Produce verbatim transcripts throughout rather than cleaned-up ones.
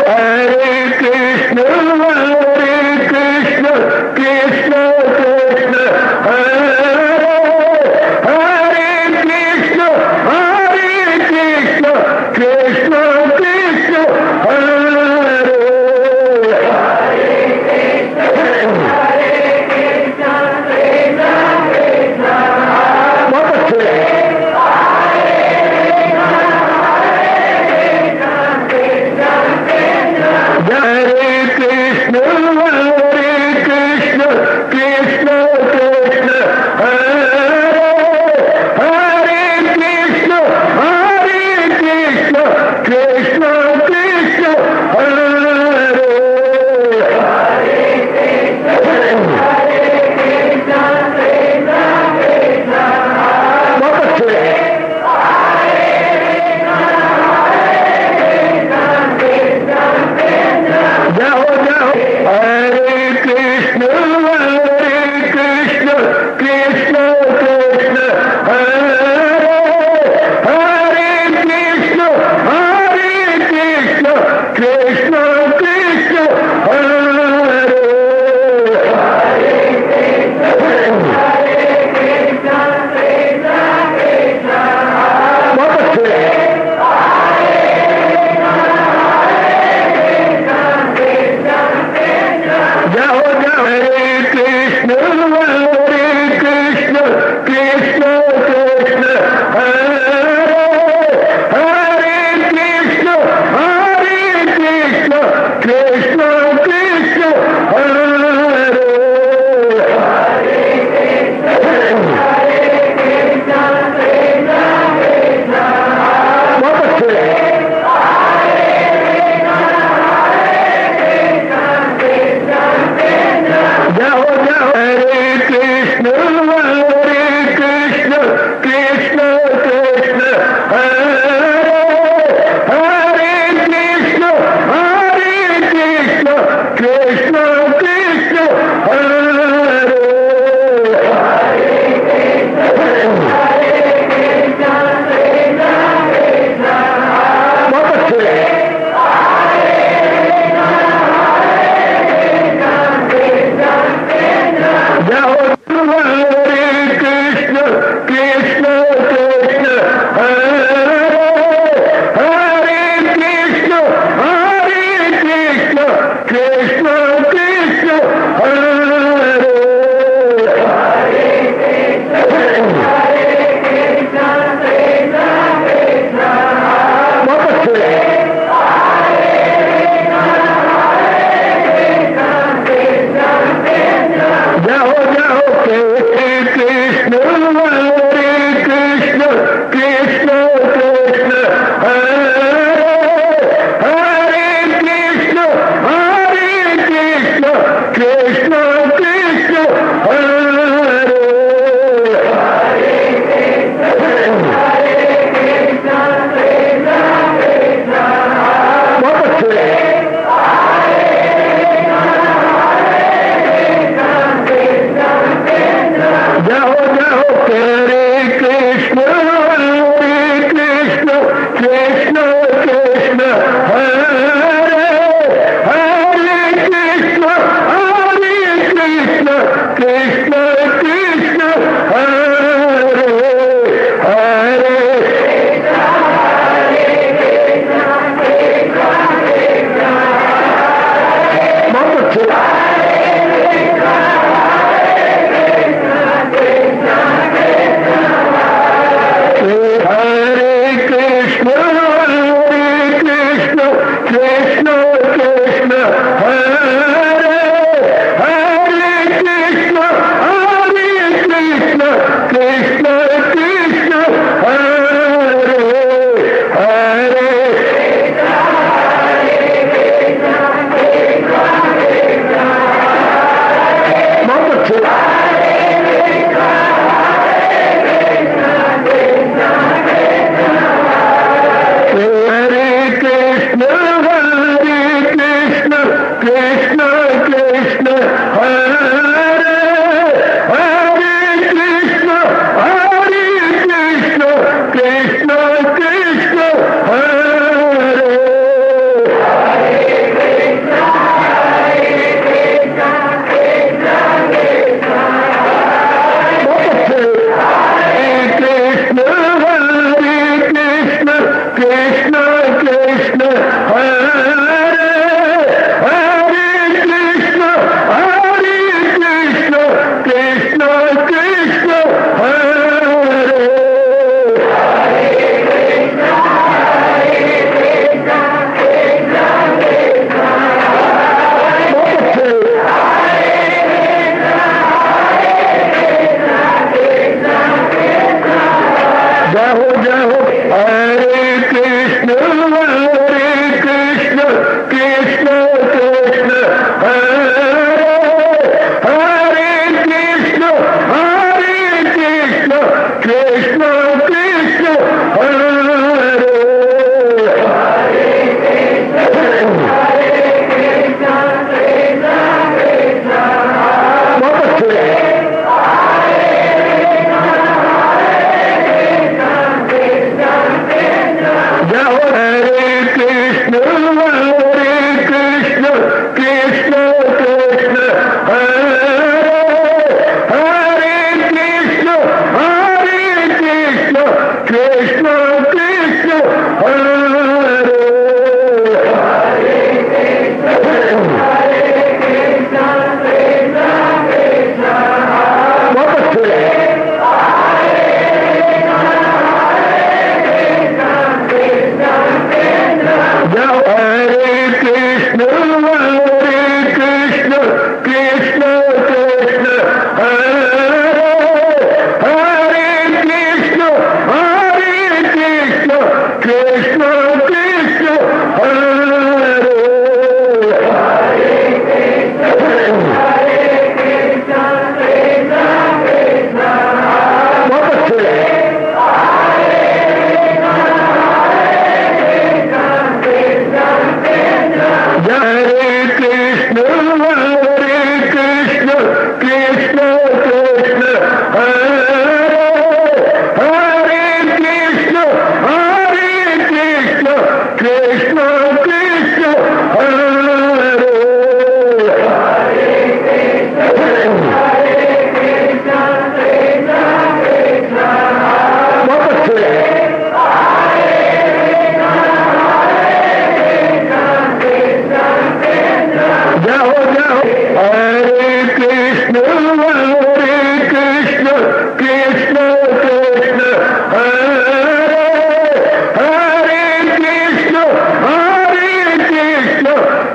Krishna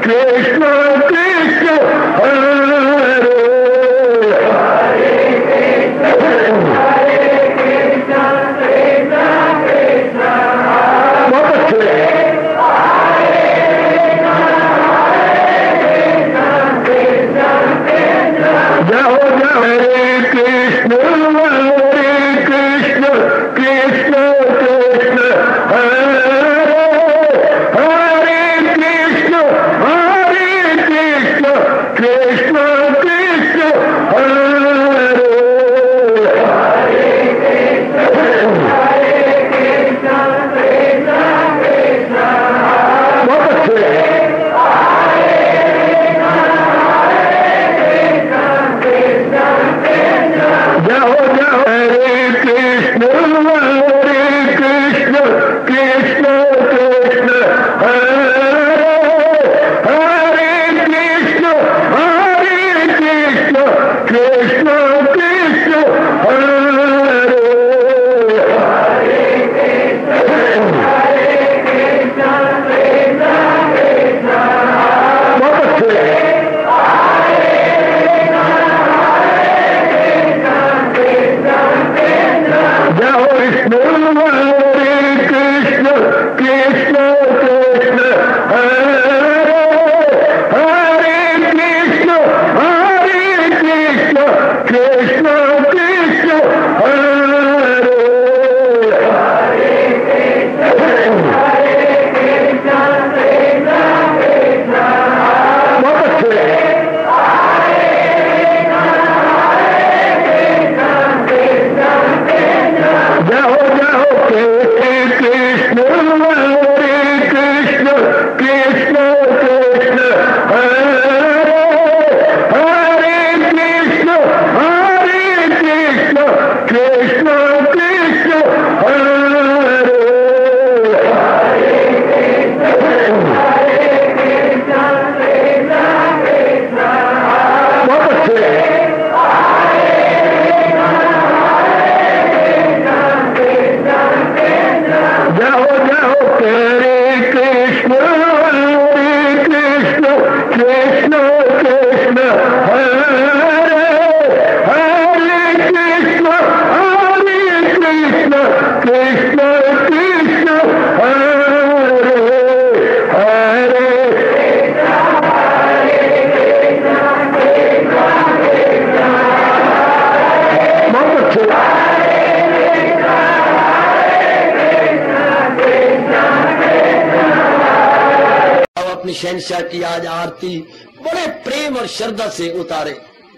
शहंशाह की आज आरती बड़े प्रेम और श्रद्धा से उतारे।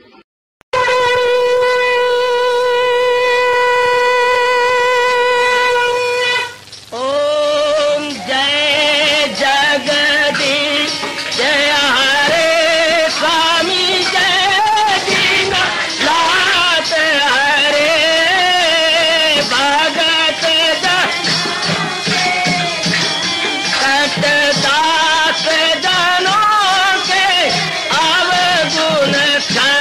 ओम जय जगदीश जय हरे स्वामी जय दीना लात हरे भगत दास जनों के अवगुण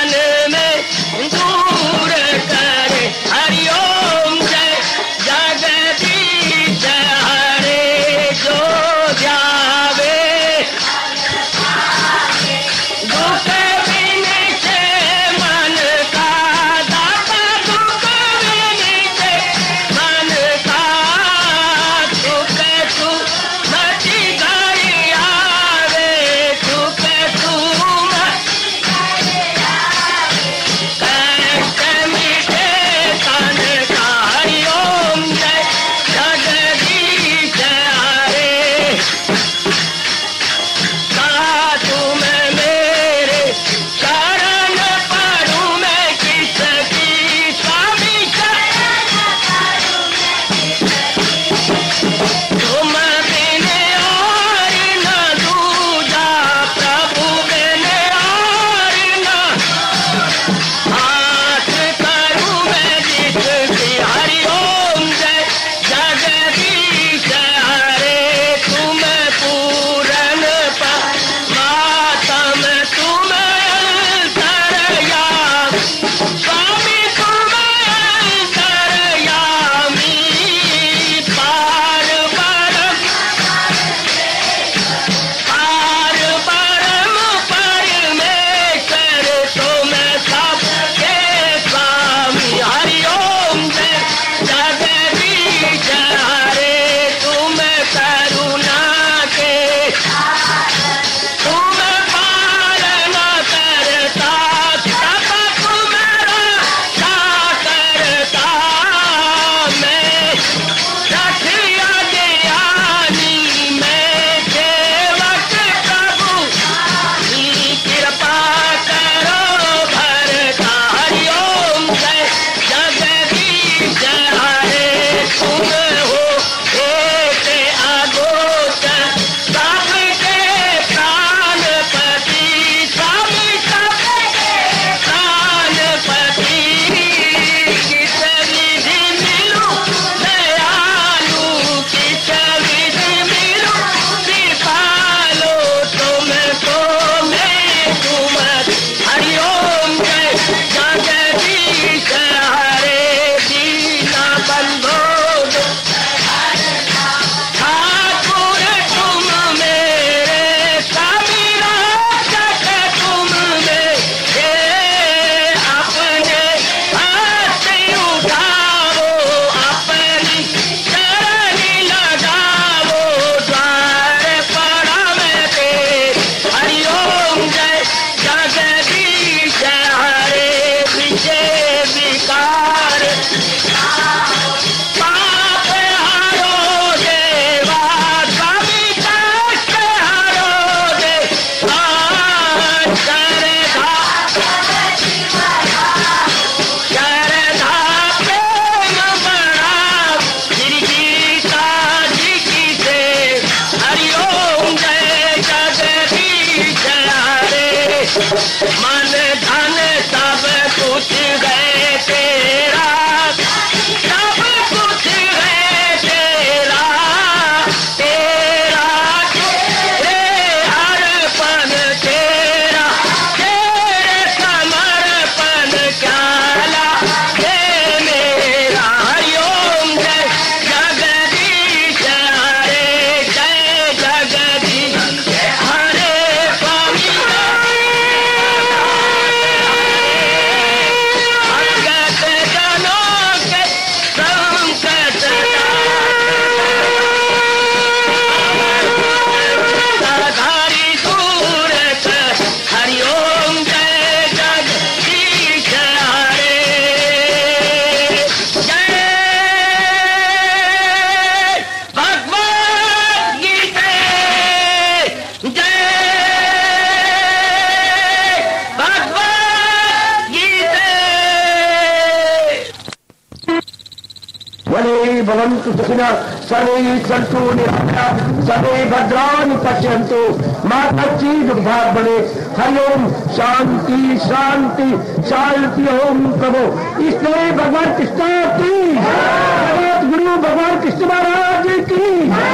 भवन्तु सुखिनः सर्वे सन्तु निरामयाः सर्वे भद्राणि पश्यन्तु मा कश्चित् दुर्भाग्यं भवेत्। हरि ओम शांति शांति शांति। ओम प्रभु इसलिए भगवान कृष्ण की जगत गुरु भगवान कृष्ण महाराज की।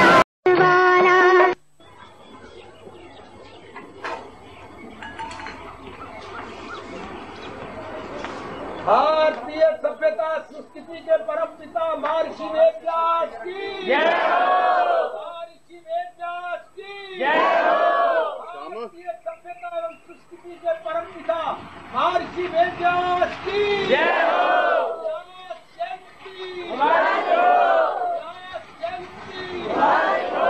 भारतीय सभ्यता संस्कृति के परम पिता महर्षि वेदव्यास की जय हो। महर्षि वेदव्यास की जय हो। भारतीय सभ्यता एवं संस्कृति के परम पिता महर्षि वेदव्यास की जय हो। व्यास जयंती हमारी हो। व्यास जयंती हमारी हो।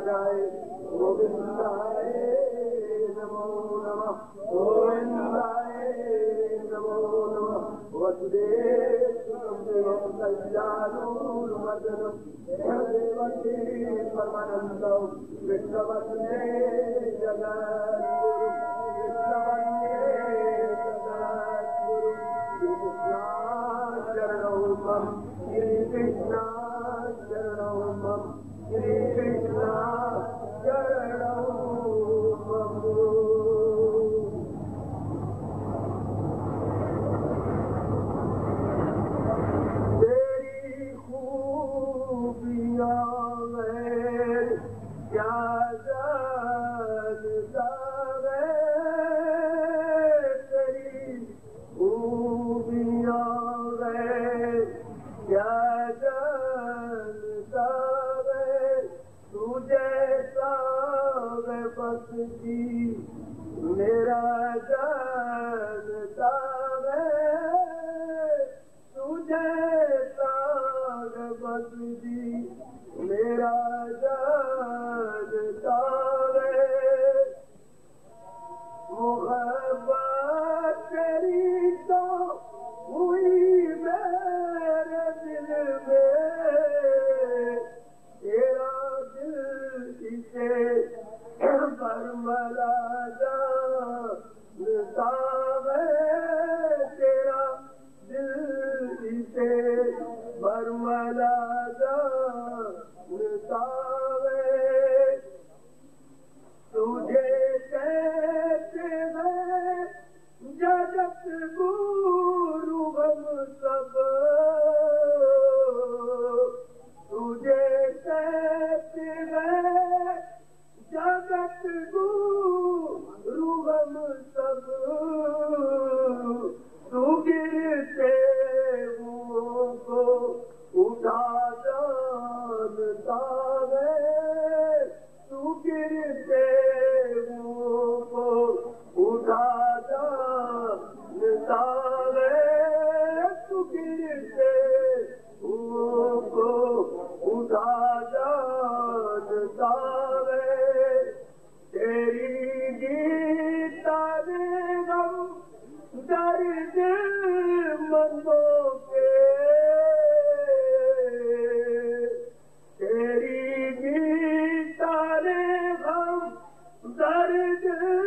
गोविंदाय गोविंदाय नमो नमः गोविंदाय नमो नमः वसुदेवसुतं कल्याणोर्मर्दनं देवकी परमानन्दं विष्णवन्दे जगद्गुरु विष्णवन्दे जगद्गुरु कृष्णा शरणं मम श्री कृष्णा शरणं मम श्री कृष्णा शरणं मम। तेरी खूबियां मैं क्या जानता मैं, तेरी खूबियां मैं क्या जानता मैं, तुझे सब बस जी मेरा जानता मैं, तुझे साग बस जी मेरा जानता है। मोहब्बत तेरी तो हुई मेरे दिल में, तेरा दिल इसे बरमला जानता है, तेरा दिल इसे बरमला जानता है। तुझे कहते हैं जगत गुरु हम सब, तुझे कहते हैं जगत गुरु हम सब, तू गिरते हुओं को उठा जानता है, तू गिरते हुओं को उठा जानता है, तू गिरते हुओं को उठा जानता है। तेरी गीता ने गम दर्द मंदों के, तेरी गीता ने गम दर्द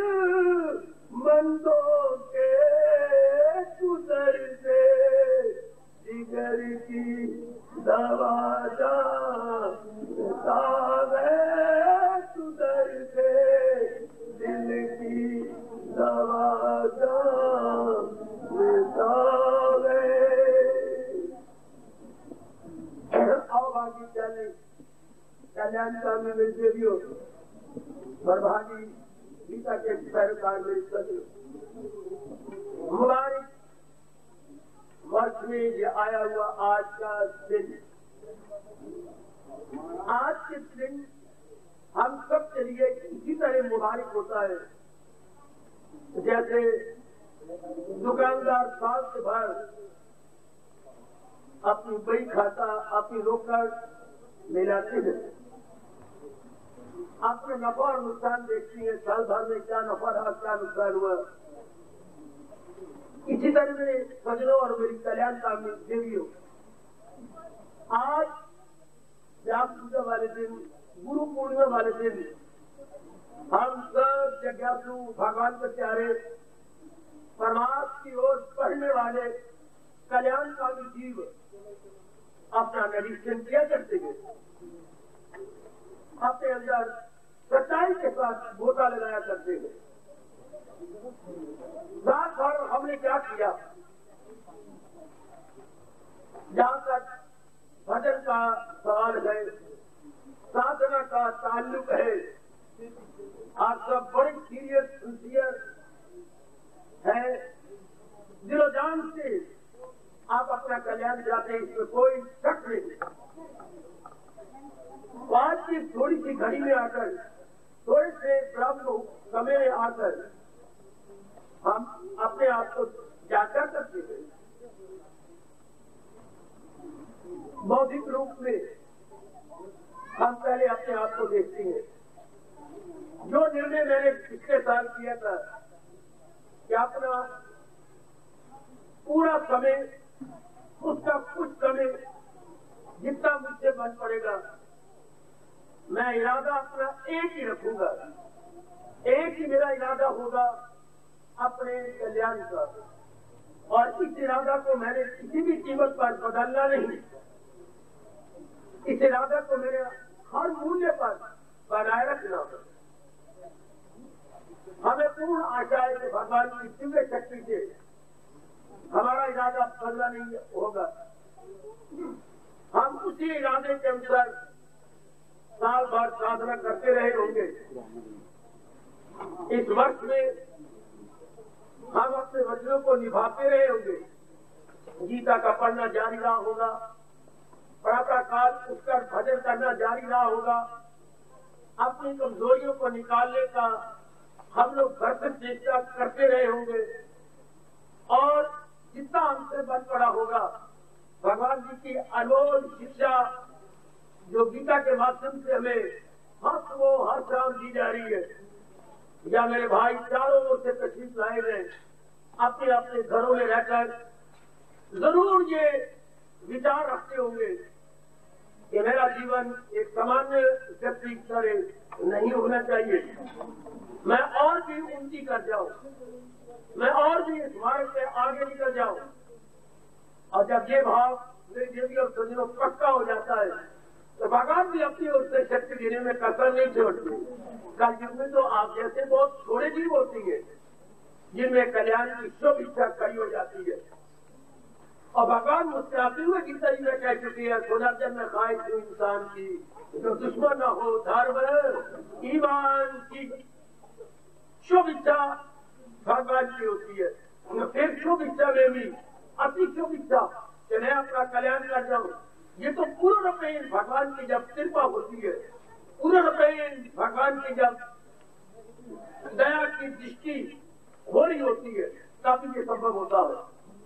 मंदों के, तू दर्द जिगर की दवा जानता है, तू दर्द दिल की दवा जानता है। आओ बाकी चले कल्याण स्वामी मिलते भी हो बरभागी गीता के पैरोकार में मुबारक वर्ष में ये आया हुआ आज का दिन, आज के दिन हम सब के लिए इसी तरह मुबारक होता है जैसे दुकानदार साल से भर अपनी बही खाता अपनी रोकड़ मिलाते हैं, अपने नफा और नुकसान देखती है, साल भर में क्या नफा रहा क्या नुकसान हुआ। इसी तरह में सजनों और मेरी कल्याण कामनी देवियों, आज व्यास पूजा वाले दिन गुरु पूर्णिमा वाले दिन हम सब जज्ञासु भगवान के प्यारे परमात्मा की ओर पढ़ने वाले कल्याणकारी जीव अपना निरीक्षण किया करते हैं, अपने अंदर सच्चाई के साथ गोता लगाया करते हैं। रात भर हमने क्या किया, जहां तक भजन का सवाल है, साधना का ताल्लुक है, आप सब बड़े सीरियस सिंसियर है, दिलो जान से आप अपना कल्याण चाहते हैं, इसमें कोई शक नहीं। आज की थोड़ी सी घड़ी में आकर, थोड़े से ब्रह्म समय में आकर हम अपने आप को जांचा करते हैं। बौद्धिक रूप में हम पहले अपने आप को देखते हैं। जो निर्णय मैंने पिछले साल किया था कि अपना पूरा समय, उसका कुछ समय जितना मुझसे बन पड़ेगा, मैं इरादा अपना एक ही रखूंगा। एक ही मेरा इरादा होगा अपने कल्याण का, और इस इरादा को मैंने किसी भी कीमत पर बदलना नहीं। इस इरादा को मेरे हर मूल्य पर बनाए रखना। हमें पूर्ण आशा है कि भगवान की दिव्य शक्ति से हमारा इरादा बदला नहीं होगा। हम उसी इरादे के अनुसार साल भर साधना करते रहे होंगे। इस वर्ष में हम अपने वचनों को निभाते रहे होंगे। गीता का पढ़ना जारी रहा होगा, प्रातः काल उठकर भजन करना जारी रहा होगा। अपनी कमजोरियों को निकालने का हम लोग भरसक चेष्टा करते रहे होंगे, और जितना हमसे बन पड़ा होगा, भगवान जी की अनमोल शिक्षा जो गीता के माध्यम से हमें हर सुबह हर शाम दी जा रही है, या मेरे भाई चारों ओर से तशरीफ लाए गए अपने अपने घरों में रहकर जरूर ये विचार रखते होंगे कि मेरा जीवन एक सामान्य व्यक्ति की तरह नहीं होना चाहिए। मैं और भी उन्नति कर जाऊं, मैं और भी इस मार्ग से आगे निकल जाऊं। और जब ये भाव मेरी देवी और सज्जनों पक्का हो जाता है, तो भगवान भी अपनी ओर से शक्ति देने में कसर नहीं छोड़ती। कल युग में तो आप जैसे बहुत थोड़े जीव होती है जिनमें कल्याण की शुभ इच्छा खड़ी हो जाती है। और भगवान मुस्कुराते हुए गीता जी में कह चुकी है, पुनर्जन्म में ख्वाहिश हो इंसान की, जो दुश्मन न हो धर्म ईमान की। शुभ इच्छा भगवान की होती है। फिर शुभ इच्छा में भी अति शुभ इच्छा कि मैं अपना कल्याण कर जाऊं, ये तो पूर्ण रूपेण भगवान की जब कृपा होती है, पूर्ण रूपेण भगवान की जब दया की दृष्टि हो रही होती है, तब ये संभव होता है।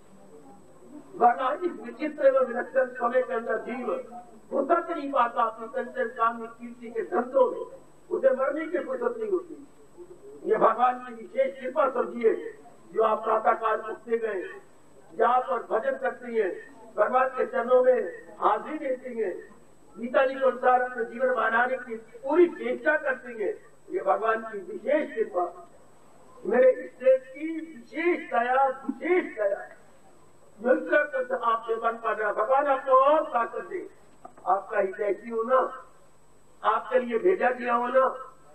वरना इस विचित्र एवं विलक्षण समय के अंदर जीव फुर्सत नहीं पाता अपनी कंचन कामी कीर्ति के धंधों में, उसे मरने की फुर्सत नहीं होती। ये भगवान की विशेष कृपा समझिए जो आप प्रातः काल उठते गए, जहाँ पर भजन करती है, भगवान के चरणों में हाजिरी देती है, गीता जी के अनुसार अपने जीवन बनाने की पूरी चेष्टा करती है। ये भगवान की विशेष कृपा, मेरे स्टेट की विशेष दया, विशेष दया जो इतना कुछ आपसे बन पा रहा। भगवान आपको और ताकत दे, आपका हितैषी हो ना, आपके लिए भेजा गया हो ना।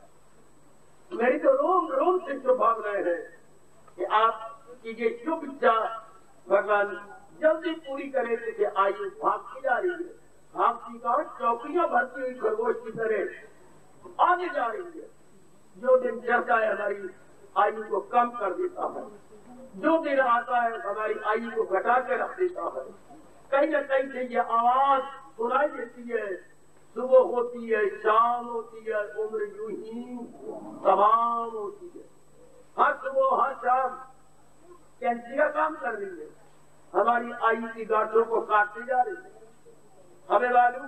मेरी तो रोम रोम से शुभ भावनाएं हैं कि आपकी ये शुभ इच्छा भगवान जल्दी पूरी करे। जैसे आयु भागती जा रही है, भागती का चौकियां भरती हुई खरगोश की तरह आगे जा रही है। जो दिन चढ़ता है हमारी आयु को कम कर देता है, जो दिन आता है हमारी आयु को घटा के रख देता है। कहीं न कहीं से ये आवाज सुनाई देती है, सुबह होती है, शाम होती है, उम्र यूं ही तमाम होती है। हर सुबह हर शाम कैंसिया काम कर रही है, हमारी आयु की गांठों को काटती जा रही है। हमें मालूम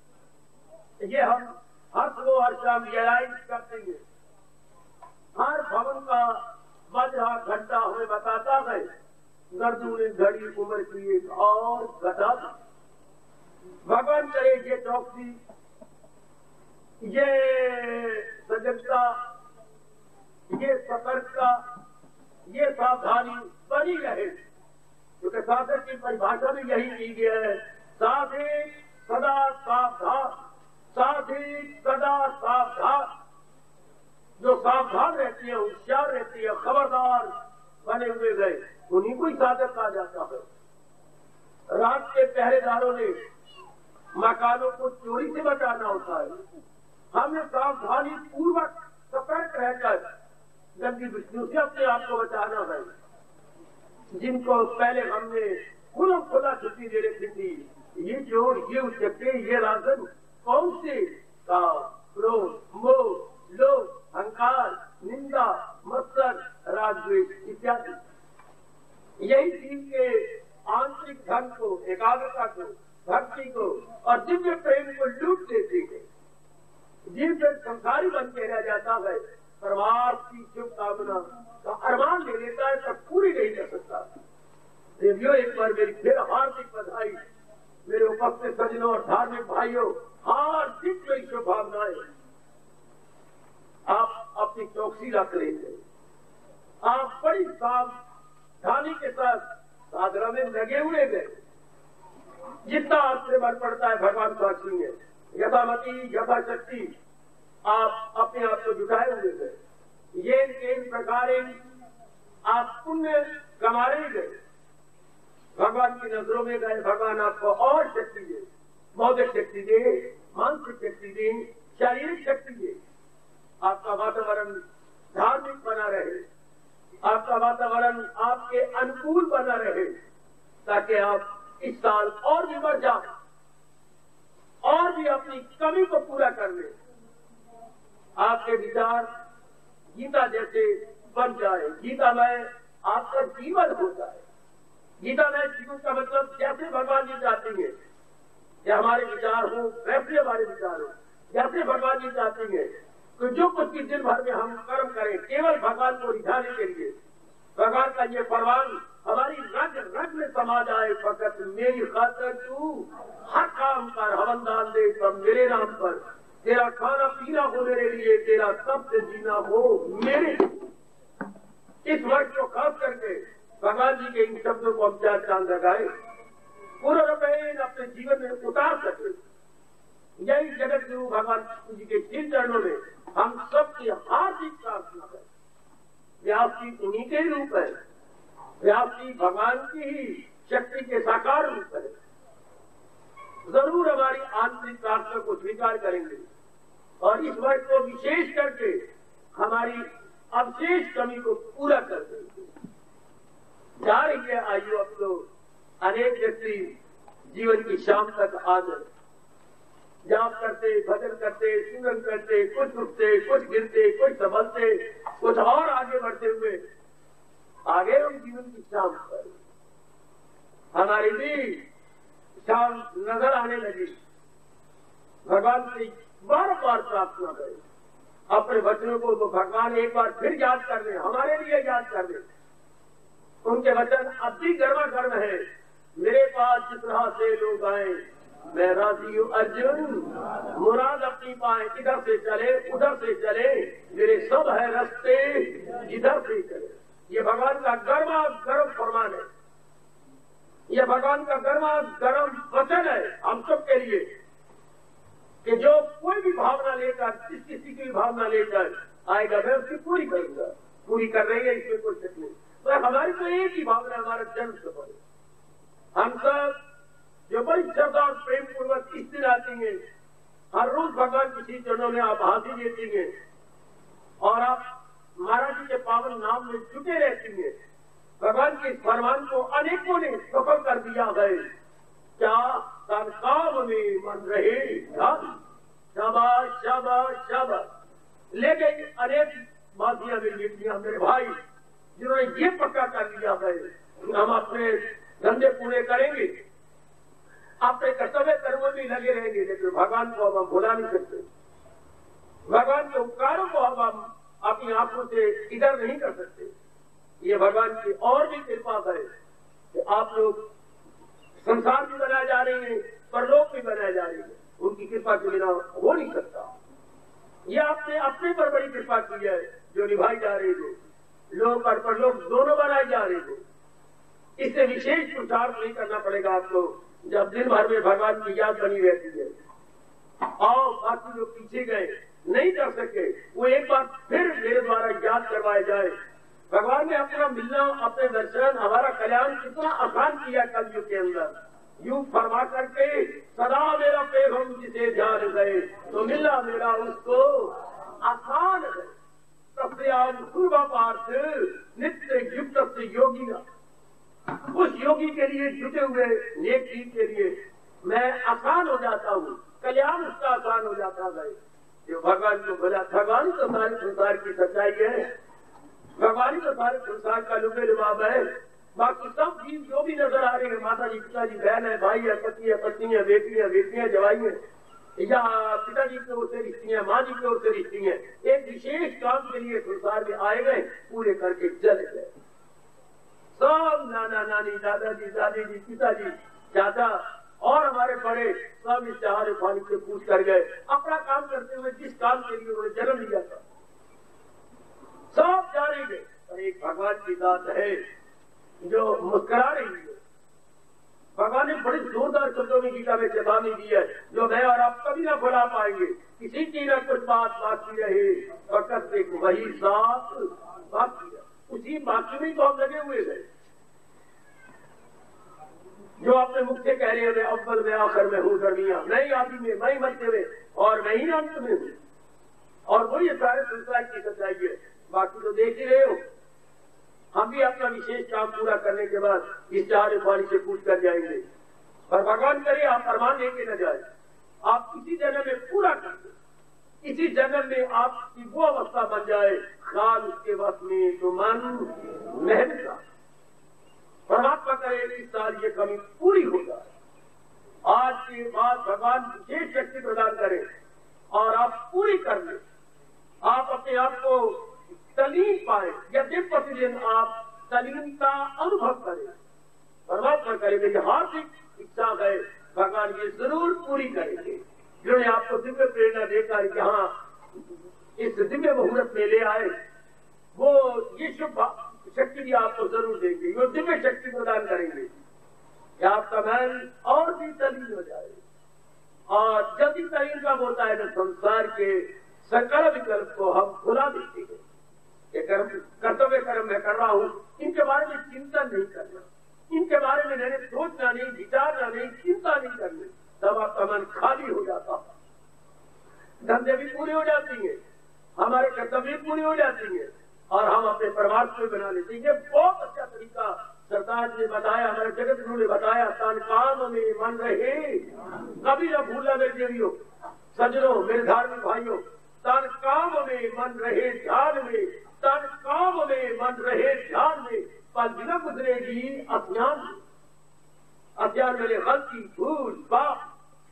है, ये हम हर सुबह हर शाम रियलाइज करते हैं। हर भवन का बज रहा घंटा हमें बताता है गर्दू ने घड़ी उम्र की एक और घटा। भगवान करे ये चौकसी, ये सजगता, ये सतर्कता, ये सावधानी बनी रहे, क्योंकि साधक की परिभाषा भी यही की गई है, साधिक सदा सावधान, साधिक सदा सावधान। जो सावधान रहती है, होशियार रहती है, खबरदार बने हुए गए, उन्हीं को ही साधक कहा जाता है। रात के पहरेदारों ने मकानों को चोरी से बचाना होता है। हमें सावधानी पूर्वक सतर्क रहकर गंदी विष्णु से अपने आप को बचाना है। जिनको पहले हमने खुला खुला छुट्टी दे रखी थी, ये चोर, ये उचक्के, ये राजन, कौन से काम, क्रोध, मोह, लोभ, अहंकार, निंदा, मत्सर, राजद्वेष इत्यादि, यही जीव के आंतरिक धन को, एकाग्रता को, भक्ति को और दिव्य प्रेम को लूट देते हैं। ये फिर संसारी बन के रह जाता है, परमार्थ की शुभकामना का अरमान ले लेता है पर पूरी नहीं कर सकता। देवियों, एक बार मेरी फिर हार्दिक बधाई मेरे उपस्थित सज्जनों और धार्मिक भाइयों, हार्दिक मेरी शुभकामनाएं। आप अपनी चौकसी रख लेंगे, आप बड़ी सावधानी के साथ साधना में लगे हुए गए। जितना आपसे बल पड़ता है भगवान साक्षी है, यथामति यथाशक्ति आप अपने आप को जुटाए हुए गए। ये इन प्रकार आप पुण्य कमा रहे गए, भगवान की नजरों में गए। भगवान आपको और शक्ति दे, बौद्धिक शक्ति दे, मानसिक शक्ति दे, शारीरिक शक्ति दे। आपका वातावरण धार्मिक बना रहे, आपका वातावरण आपके अनुकूल बना रहे, ताकि आप इस साल और भी बढ़ जाए और भी अपनी कमी को पूरा कर ले। आपके विचार गीता जैसे बन जाए, गीता में आपका जीवन हो जाए। गीता में जीवन का मतलब जैसे भगवान जी चाहती है कि हमारे विचार हो, वैसे हमारे विचार हो। जैसे भगवान जी चाहती है तो जो कुछ भी दिन भर में हम कर्म करें केवल भगवान को रिझाने के लिए, भगवान का ये फरमान हमारी रग रग में समा जाए। फकत मेरी खातिर तू हर काम कर, हवन दान दे सब मेरे नाम पर। तेरा खाना पीना हो मेरे लिए, तेरा सबसे जीना हो मेरे लिए। इस वर्ष को खास करके भगवान जी के इन शब्दों को हम चार चांद लगाए, पूरा रूपेण अपने जीवन में उतार सके। यही जगत गुरु भगवान जी के तीन चरणों में हम सबकी हार्दिक प्रार्थना है। व्यास जी उन्हीं के रूप है, व्यास जी भगवान की ही शक्ति के साकार रूप है। जरूर हमारी आंतरिक प्रार्थना को स्वीकार करेंगे और इस वर्ष को विशेष करके हमारी अवशेष कमी को पूरा कर देंगे। जा रही है आयु, अब तो अनेक व्यक्ति जीवन की शाम तक आ गए, जाप करते, भजन करते, सुगन करते, कुछ उठते, कुछ गिरते, कुछ संभलते, कुछ और आगे बढ़ते हुए आगे हम जीवन की शाम पर हमारी भी शाम नजर आने लगी। भगवान से बार बार प्रार्थना करें, अपने वचनों को तो भगवान एक बार फिर याद कर ले, हमारे लिए याद कर ले। उनके वचन अब भी गर्मा गर्म है। मेरे पास जिस तरह से लोग आए मैं राजी हूँ अर्जुन, मुराद अपनी पाए। इधर से चले उधर से चले, मेरे सब है रास्ते इधर से चले। ये भगवान का गर्मा गर्म फरमान है, यह भगवान का गर्मा गर्म वचन है हम सब के लिए कि जो कोई भी भावना लेकर, जिस किसी की भी भावना लेकर आएगा मैं उसकी पूरी करूंगा। पूरी कर रही है, इसमें कोई शक नहीं। तो हमारी तो एक ही भावना, हमारा जन्म सफल है। हम सब जो बड़ी श्रद्धा और प्रेम पूर्वक इस दिन आती है, हर रोज भगवान किसी चरणों में आप हाजिर देती है और आप महाराज जी के पावन नाम में जुटे रहती है। भगवान के फरमान को अनेकों ने सफल कर दिया है। क्या तन काम में मन रहे, शाबाश शाबाश शाबाश। ले गई अनेक बातियां में लिखियां मेरे भाई, जिन्होंने ये पक्का कर लिया है हम अपने धंधे पूरे करेंगे, अपने कर्तव्य कर्मों में लगे रहेंगे, लेकिन भगवान को अब हम भुला नहीं सकते। भगवान के उपकारों को अब हम अपनी आंखों से इधर नहीं कर सकते। ये भगवान की और भी कृपा है कि आप लोग संसार भी बनाए जा रहे हैं, परलोक भी बनाए जा रहे हैं। उनकी कृपा के बिना हो नहीं सकता। ये आपने अपने पर बड़ी कृपा की है जो निभाई जा रही है। लोक और परलोक दोनों बनाए जा रहे हैं। इससे विशेष पुरुषार्थ नहीं करना पड़ेगा आपको जब दिन भर में भगवान की याद बनी रहती है। और बाकी जो पीछे गए नहीं कर सके, वो एक बार फिर मेरे द्वारा याद करवाए जाए। भगवान ने अपना मिलना, अपने दर्शन, हमारा कल्याण कितना आसान किया कलयुग के अंदर। यूं फरमा करके सदा मेरा पेघम जिसे ध्यान गए, तो मिलना मेरा उसको आसान है। सत्याम पूर्वा पार्थ नित्य युक्त से योगी ना, उस योगी के लिए जुटे हुए नेक जीव के लिए मैं आसान हो जाता हूँ, कल्याण उसका आसान हो जाता है जो भगवान को बोला। भगवान तो सारे संसार की सच्चाई है, भगवान ही तो सारे संसार का लुबे लुबाब है। बाकी सब जीव जो भी नजर आ रहे हैं, माता जी, पिता जी, बहन है, भाई है, पति है, पत्नी है, बेटी है, बेटियां, जवाई है, या पिताजी की ओर से रिश्ती है, माँ जी की ओर से रिश्ती है, एक विशेष काम के लिए संसार में आए गए, पूरे करके चले गए। सब नाना नानी, दादाजी, दादी जी, पिताजी, चाचा और हमारे बड़े सब इस जहाज पानी से पूछ कर गए, अपना काम करते हुए जिस काम के लिए उन्होंने जन्म लिया था सब जाने गए। और एक भगवान की दात है जो मुस्कुरा रही है। भगवान ने बड़े जोरदार शब्दों में गीता में चेतावनी दी है, जो मैं और आप कभी ना भुला पाएंगे। किसी की ना कुछ बात बाकी रहे, वक्त एक वही साथ बाकी है, उसी बाकी में तो हम लगे हुए गए। जो अपने मुख से कह रहे हैं, मैं अव्वल में आखिर में हूँ दरमिया, मैं ही आदि में, मैं ही मध्य में और मैं ही अंत में हूँ। और वही सारे संसार की सच्चाई है। बाकी तो देख ही रहे हो। हम भी अपना विशेष काम पूरा करने के बाद इस जहाज पानी से पूछ कर जाएंगे। पर भगवान करे आप फरमान लेके न जाए, आप इसी जन्म में पूरा कर दो, इसी जन्म में आपकी वो अवस्था बन जाए, खाल उसके वक्त में तो मन मेहनत का। परमात्मा करे इस साल ये कमी पूरी हो जाए। आज के बाद भगवान विशेष शक्ति प्रदान करें और आप पूरी कर लें। आप अपने आप को तलीन पाए, या दिन प्रतिदिन आप तलीनता अनुभव करें। परमात्मा करे मेरी हार्दिक इच्छा है, भगवान ये जरूर पूरी करेंगे। जिन्होंने आपको दिव्य प्रेरणा देकर यहाँ इस दिव्य मुहूर्त में ले आए, वो ये शुभ शक्ति भी आपको जरूर देंगे, वो दिव्य शक्ति प्रदान करेंगे कि आपका मन और भी तलीन हो जाए। और जब भी तलीन का होता है तो संसार के सकल विकल्प को हम भुला देते हैं। ये कर्म कर्तव्य कर्म मैं कर रहा हूँ, इनके बारे में चिंतन नहीं करना, इनके बारे में मैंने सोचना नहीं, विचारना नहीं, चिंता नहीं करनी, तब आपका मन खाली हो जाता है। धंधे भी पूरी हो जाती है, हमारे कर्तव्य भी पूरी हो जाती है और हम अपने परिवार को भी बना लेते हैं। ये बहुत अच्छा तरीका सरदार ने बताया, हमारे जगत गुरु ने बताया। तन काम में मन रहे, कभी न भूला मेरे देवियों, सजनों, मेरे धार्मिक भाइयों, तन काम में मन रहे ध्यान में, तन काम में मन रहे ध्यान में, पर दिन गुजरेगी अज्ञान में। अज्ञान मेरे गलती, भूल, पाप,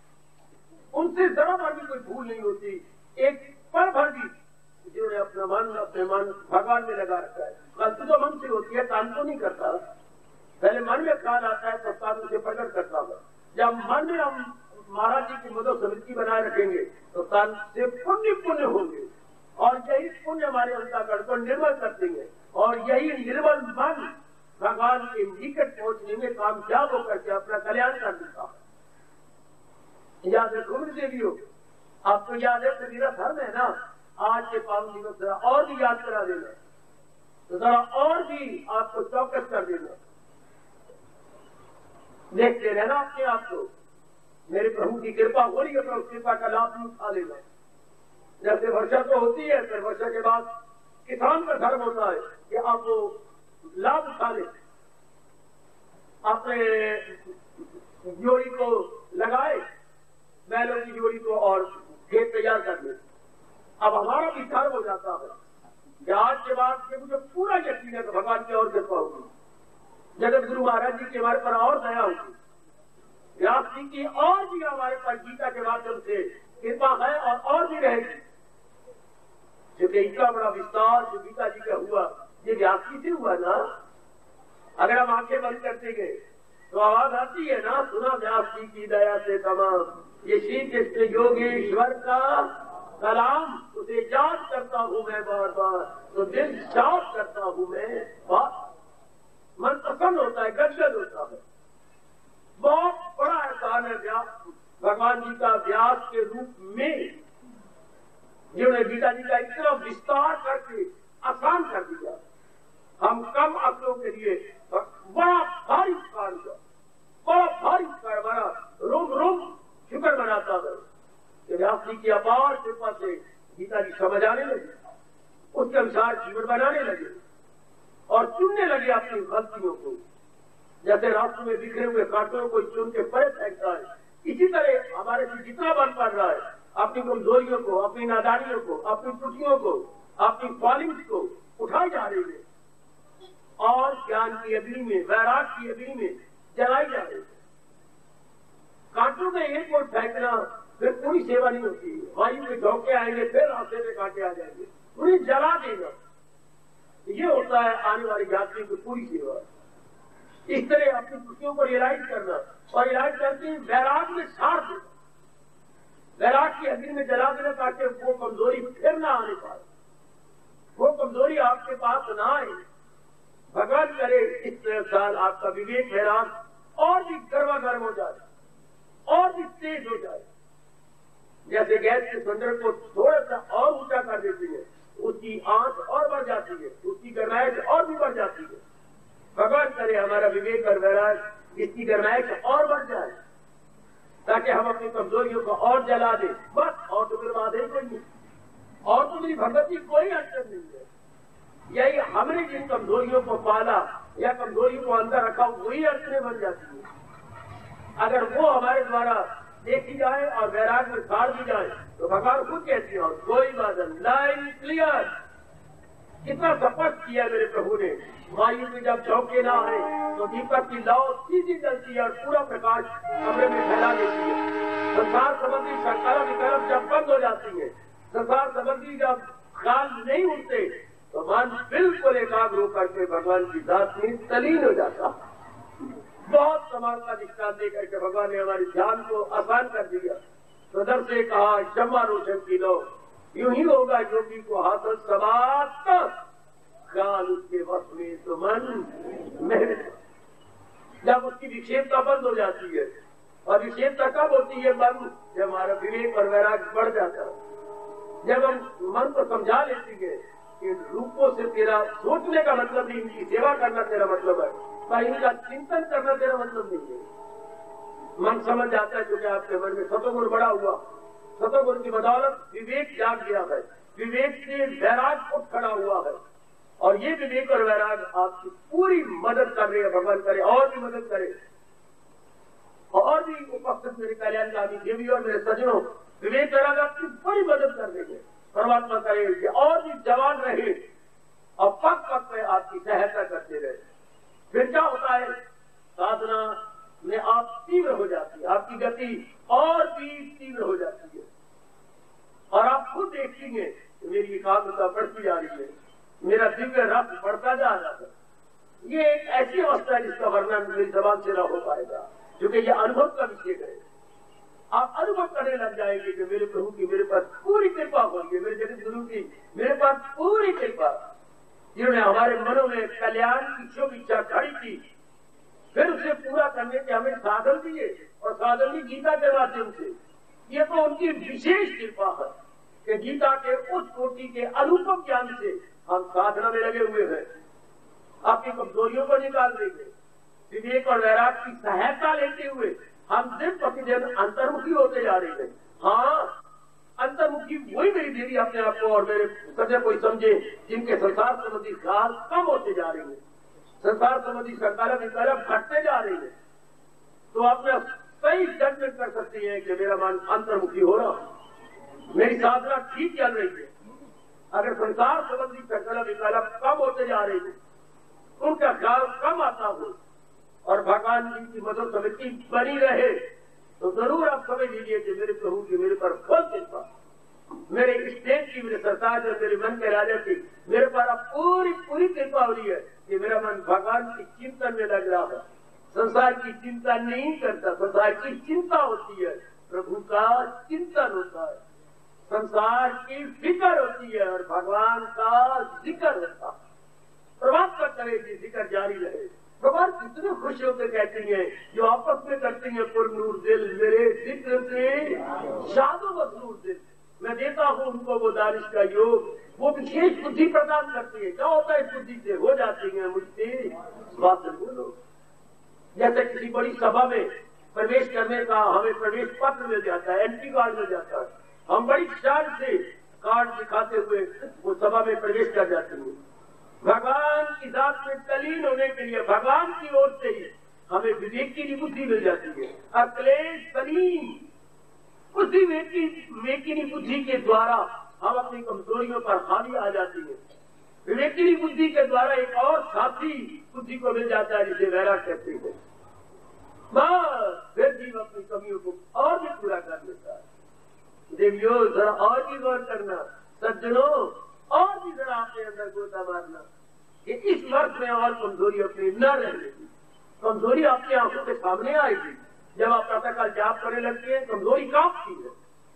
उनसे जरा भर भी कोई भूल नहीं होती। एक पल भर भी जिन्होंने अपना मन अपने मन भगवान में लगा रखा है। गलती तो मन से होती है, काम तो नहीं करता। पहले मन में ख्याल आता है तो काम उसे प्रकट करता है। जब मन में हम महाराज जी की मदद समृद्धि बनाए रखेंगे तो तन से पुण्य पुण्य होंगे और यही पुण्य हमारे अंतःकरण को निर्मल कर देंगे और यही निर्मल मन भगवान के निकट पहुंचने में कामयाब होकर के अपना कल्याण कर देता है। याद रखो मेरे देवियों, आपको याद है तो मेरा धर्म है ना, आज के पावन दिवस जरा और भी याद करा देना, तो जरा और भी आपको चौकस कर देना। देखते रहना अपने आप को, मेरे प्रभु की कृपा हो रही है तो उस कृपा का लाभ भी उठा लेना। जैसे वर्षा तो होती है, फिर वर्षा के बाद किसान का धर्म होता है कि आप वो लाभ उठा ले, अपने जोड़ी को लगाए, बैलों की जोड़ी को और खेत तैयार कर ले। अब हमारा भी धर्म हो जाता है कि आज के बाद के मुझे पूरा यकीन है कि भगवान की और कृपा होगी, जगत गुरु महाराज जी के हमारे पर और दया होगी, व्यास जी की और भी हमारे पर गीता के माध्यम से कृपा है और और भी रहेगी। क्योंकि इतना बड़ा विस्तार जो गीता जी का हुआ, ये व्यास जी से हुआ ना। अगर हम आंखें बंद करते गए तो आवाज आती है ना, सुना व्यास जी की दया से तमाम, ये श्री कृष्ण योगेश्वर का कलाम, उसे याद करता हूँ मैं बार बार, तो दिल साफ करता हूँ मैं बार। मन प्रसन्न होता है, गदगद होता है। बहुत बड़ा एहसान है व्यास भगवान जी का व्यास के रूप में, जिन्होंने गीता जी का इतना विस्तार करके आसान कर दिया। हम कम अक्लों के लिए बड़ा भारी उपकार हुआ, बड़ा भारी उपकार बना, रोम रोम शुक्र मनाता है कि व्यास जी की अपार कृपा से गीता जी समझ आने लगे, उसके अनुसार जीवन बनाने लगे और चुनने लगे अपनी गलतियों को। जैसे रास्ते में बिखरे हुए कांटों को चुन के परे फेंकता है, इसी तरह हमारे से जितना बन पड़ रहा है, अपनी कमजोरियों को, अपनी नादानियों को, अपनी त्रुटियों को, अपनी फॉलिंग्स को उठाई जा रही है और ज्ञान की अग्नि में, वैराग की अग्नि में जलाई जा रही है। कांटों में एक और फेंकना फिर पूरी सेवा नहीं होती। वायु में झोंके आएंगे, फिर रास्ते में कांटे आ जाएंगे, उन्हें जला देगा। ये होता है आने वाली यात्री की पूरी सेवा। इस तरह अपनी खुशियों को रियलाइज करना और रियलाइज करके वैराग में सार देना, वैराग की अग्नि में जला देना ताकि वो कमजोरी फिर ना आने पाए, वो कमजोरी आपके पास ना आए। भगवान करे इस साल आपका विवेक वैराग और भी गर्वागर्म हो जाए और भी तेज हो जाए। जैसे गैस के सिलेंडर को थोड़ा सा और ऊंचा कर देती है, उसकी आंच और बढ़ जाती है, उसकी गर्माइश और भी बढ़ जाती है। भगवान करे हमारा विवेक और वैराग इसकी गर्माइश और बढ़ जाए ताकि हम अपनी कमजोरियों को और जला दें। बस और तो फिर बाधे कोई नहीं, और तो मेरी भगवत की कोई अड़चन नहीं है। यही हमने जिन कमजोरियों को पाला या कमजोरियों को अंदर रखा वही अड़चने बन जाती है। अगर वो हमारे द्वारा देखी जाए और वैराग में साड़ दी जाए तो भगवान खुद कहती है कोई बादल लाइन क्लियर। कितना स्पष्ट किया मेरे प्रभु ने। वायु में जब चौके ना आए तो दीपक की लौ सीधी जलती है और पूरा प्रकाश कमरे में फैला देती है। संसार संबंधी सरकारों की तरफ जब बंद हो जाती है, संसार संबंधी जब ख्याल नहीं उठते तो मन बिल्कुल एकाग्र होकर के भगवान की जात में तलीन हो जाता। बहुत कमाल का दृष्टांत देकर के भगवान ने हमारे ध्यान को आसान कर दिया। सदर से कहा क्षमा रोशन की लो, यूं ही होगा योगी को हाथ समाप्त ख्याल उसके वश में तो मन मेहनत। जब उसकी विक्षेपता बंद हो जाती है, और विक्षेपता कब होती है? मन जब हमारा विवेक और वैराग्य बढ़ जाता है, जब हम मन को समझा लेती है कि रूपों से तेरा सोचने का मतलब नहीं, इनकी सेवा करना तेरा मतलब है, पर इनका चिंतन करना तेरा मतलब नहीं है। मन समझ जाता है क्योंकि आपके मन में सतोगुण बड़ा हुआ, सतोगुण की बदौलत विवेक जाग गया है, विवेक से वैराग उठ खड़ा हुआ है, और ये विवेक और वैराग आपकी पूरी मदद कर रहे हैं। भगवान करे और भी मदद करे, और भी उपस्थित मेरे कल्याणकारी देवी और मेरे सज्जनों, विवेक वैराग आपकी बड़ी मदद कर देंगे। परमात्मा करे कि और भी जवान रहे और पग पग पे आपकी सहायता करते रहे। फिर क्या होता है? साधना में आप तीव्र हो जाती है, आपकी गति और भी तीव्र हो जाती है, और आप खुद देखती हैं कि मेरी एकाग्रता बढ़ती जा रही है, मेरा दिव्य रस बढ़ता जा रहा है। ये एक ऐसी अवस्था है जिसका वर्णन मेरी जबान से न हो पाएगा, क्योंकि ये अनुभव का विषय है। आप अनुभव करने लग जाएंगे कि मेरे प्रभु की मेरे पास पूरी कृपा हो रही है, मेरे जगत गुरु की मेरे पास पूरी कृपा, जिन्होंने हमारे मनों में कल्याण की इच्छा खड़ी की, फिर उसे पूरा करने के हमें साधन दिए, और साधन भी गीता के माध्यम से। ये तो उनकी विशेष कृपा है कि गीता के उच्च कोटि के अनुपम ज्ञान से हम साधना में लगे हुए हैं, आपकी कमजोरियों को निकाल देंगे। विवेक और वैराग की सहायता लेते हुए हम दिन प्रतिदिन अंतर्मुखी होते जा रहे हैं। हाँ, अंतर्मुखी वही मेरी देवी अपने आप को और मेरे सजन कोई समझे जिनके संसार संबंधी ख्याल कम होते जा रहे हैं, संसार संबंधी सरकारों की तरफ घटते जा रही है, तो आप सही जजमेंट कर सकती हैं कि मेरा मन अंतर्मुखी हो रहा, मेरी साधना ठीक चल रही है। अगर संसार संबंधी सरकारों की तरफ कम होते जा रही है, उनका ख्याल कम आता हो और भगवान जी की मदद समिति बनी रहे, तो जरूर आप समझ लीजिए कि मेरे प्रभु की मेरे पर फल कृपा, मेरे स्टेट की, मेरे सरकार और मेरे मन के राजा की मेरे पर अब पूरी पूरी कृपा हो रही है कि मेरा मन भगवान की चिंतन में लग रहा है। संसार की चिंता नहीं करता, संसार की चिंता होती है, प्रभु का चिंतन होता है। संसार की फिक्र होती है और भगवान का जिक्र होता है। परमात्मा करे कि जिक्र जारी रहे। भगवान कितने खुश होकर कहती हैं, जो आपस में करती हैं, पुरनूर दिल मेरे जिक्र से शादो बदनूर दिल, मैं देता हूँ उनको वो दानिश का योग, वो विशेष बुद्धि प्रदान करती है। क्या होता है? इस बुद्धि से हो जाती है मुझसे बात बोलो। जैसे किसी बड़ी सभा में प्रवेश करने का हमें प्रवेश पत्र मिल जाता है, एंट्री कार्ड मिल जाता है, हम बड़ी शान से कार्ड दिखाते हुए वो सभा में प्रवेश कर जाते हैं। भगवान की जात में तलीन होने के लिए भगवान की ओर से ही हमें विवेक की बुद्धि मिल जाती है। अक्लेश तलीन, उसी विवेकी बुद्धि के द्वारा हम अपनी कमजोरियों पर हावी आ जाती है। विवेकी बुद्धि के द्वारा एक और साथी बुद्धि को मिल जाता है जिसे वैराग कहते हैं। बस फिर जीव अपनी कमियों को और भी पूरा कर लेता है। देवियों जरा और भी गौर करना, सज्जनों और भी जरा अपने अंदर गोता मारना कि इस वर्ष में और कमजोरी अपनी न रहने की। कमजोरी आपकी आंखों के सामने आएगी जब आप प्रातःकाल जाप करने लगती है। कमजोरी कांपती है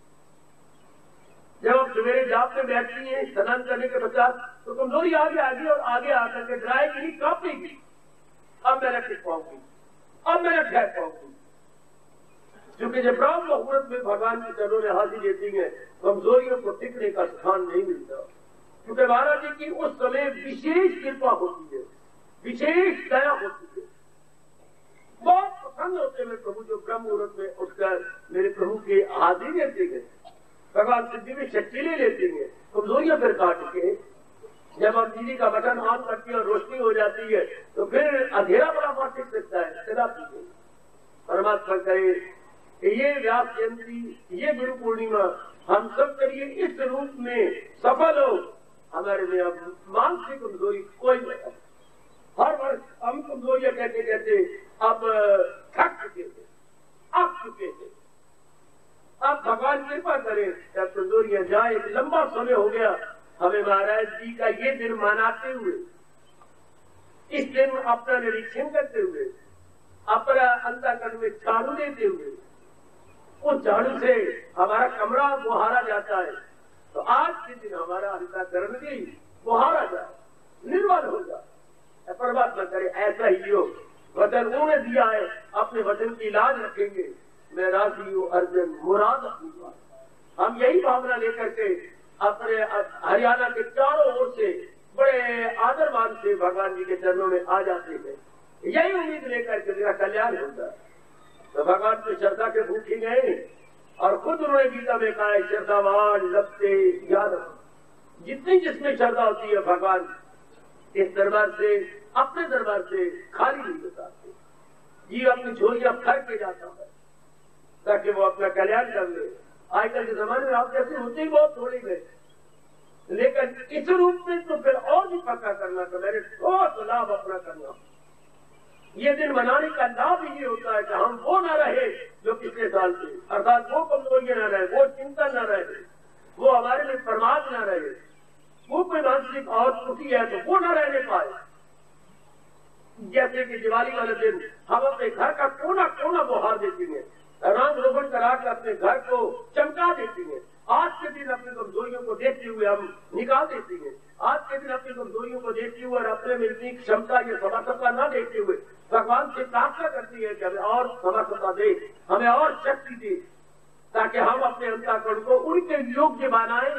जब आप सवेरे जाप में बैठती हैं स्नान करने के पश्चात, तो कमजोरी आगे आगे और आगे आकर के डराएगी नहीं, कांपेगी। अब मैं न टिक पाऊंगी, अब मैं न ठहर पाऊंगी, क्योंकि जब ब्रह्म मुहूर्त में भगवान की चरणों में हाजिर देती है कमजोरियों को टिकने का स्थान नहीं मिलता, क्योंकि महाराज जी की उस समय विशेष कृपा होती है, विशेष दया होती है। बहुत प्रसन्न होते हैं प्रभु जो ब्रह्म मुहूर्त में उठकर मेरे प्रभु के हाजिर देते हैं, भगवान सिद्धि में शक्ति ले लेते हैं। कमजोरियां फिर काट के जब हम बिजली का बटन ऑन करती है और रोशनी हो जाती है तो फिर अंधेरा बड़ा मार टिक सकता है। सदा परमात्मा करे ये व्यास जयंती, ये गुरु पूर्णिमा हम सब करिए इस रूप में सफल हो। हमारे में अब मानसिक कमजोरी कोई नहीं। हर वर्ष हम कमजोरियां कहते कहते अब थक चुके थे, अब चुके थे। अब भगवान कृपा करें जब कमजोरियां जाए। लंबा समय हो गया हमें महाराज जी का ये दिन मनाते हुए, इस दिन अपना निरीक्षण करते हुए, अपना अंतःकरण में झाड़ू देते हुए, उस झाड़ू से हमारा कमरा मुहारा जाता है। तो आज के दिन हमारा अंतःकरण भी मुहारा जाए, निर्मल हो जाए। परमात्मा करे ऐसा ही हो। वचन उन्होंने दिया है, अपने वचन की लाज रखेंगे। मैं राजी हूँ अर्जुन मुराद अपनी बात। हम यही भावना लेकर के अपने हरियाणा के चारों ओर से बड़े आदरमान से भगवान जी के चरणों में आ जाते हैं, यही उम्मीद लेकर के मेरा कल्याण होता है। तो भगवान से श्रद्धा के भूखे गए और खुद उन्होंने गीता में कहा है श्रद्धावान लपते याद। जितनी जिसमें श्रद्धा होती है भगवान इस दरबार से, अपने दरबार से खाली नहीं बताते। जीव अपनी झोलियां भर के जाता है ताकि वो अपना कल्याण कर ले। आजकल के जमाने में आप जैसे होते ही बहुत थोड़ी गए, लेकिन इस रूप में तो फिर और भी पक्का करना था। मैंने ठोस लाभ अपना करना। ये दिन मनाने का लाभ ये होता है कि हम वो न रहे जो पिछले साल थे, अर्थात वो कमजोरियां न रहे, वो चिंता न रहे, वो हमारे में प्रमाद न रहे, वो कोई मानसिक और त्रुटि है तो वो न रहने पाए। जैसे कि दिवाली वाले दिन हम अपने घर का कोना कोना बुहार देती है, रंग रोगन करा के अपने घर को चमका देती है। आज के दिन अपनी कमजोरियों को देखते हुए हम निकाल देती है। आज के दिन अपनी कमजोरियों को देखते हुए और अपने में इतनी क्षमता या समर्थता न देखते हुए भगवान से प्रार्थना करती है कि हमें और समर्थता दे, हमें और शक्ति दे, ताकि हम अपने अंतःकरण को उनके योग्य बनाएं,